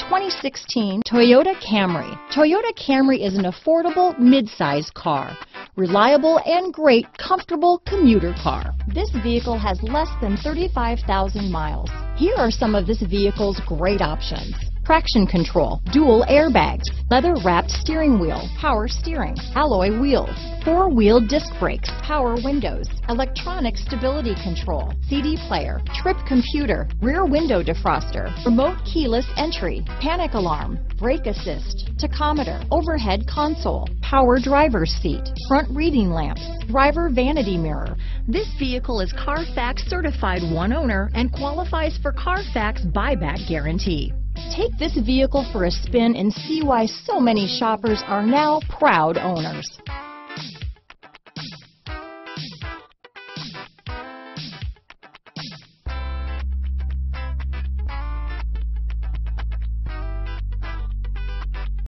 2016 Toyota Camry. Toyota Camry is an affordable mid-size car. Reliable and great comfortable commuter car. This vehicle has less than 35,000 miles. Here are some of this vehicle's great options: traction control, dual airbags, leather-wrapped steering wheel, power steering, alloy wheels, four-wheel disc brakes, power windows, electronic stability control, CD player, trip computer, rear window defroster, remote keyless entry, panic alarm, brake assist, tachometer, overhead console, power driver's seat, front reading lamps, driver vanity mirror. This vehicle is Carfax certified one owner and qualifies for Carfax buyback guarantee. Take this vehicle for a spin and see why so many shoppers are now proud owners.